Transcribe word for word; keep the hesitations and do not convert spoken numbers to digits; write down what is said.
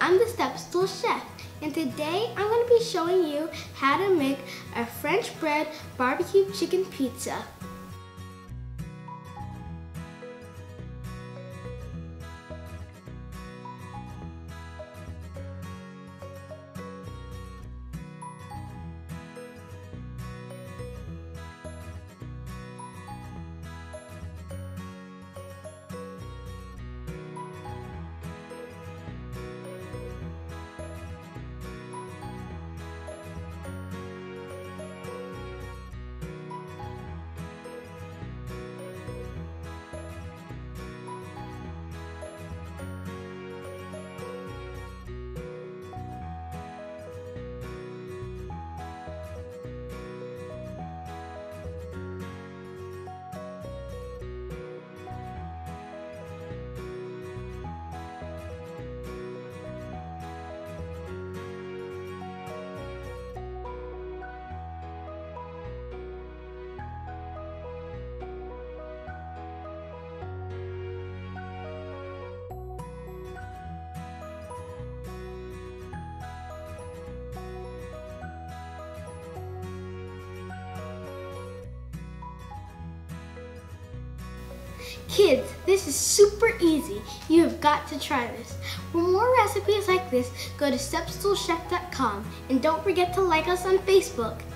I'm the Step Stool Chef, and today I'm going to be showing you how to make a French bread barbecue chicken pizza. Kids, this is super easy. You have got to try this. For more recipes like this, go to step stool chef dot com and don't forget to like us on Facebook.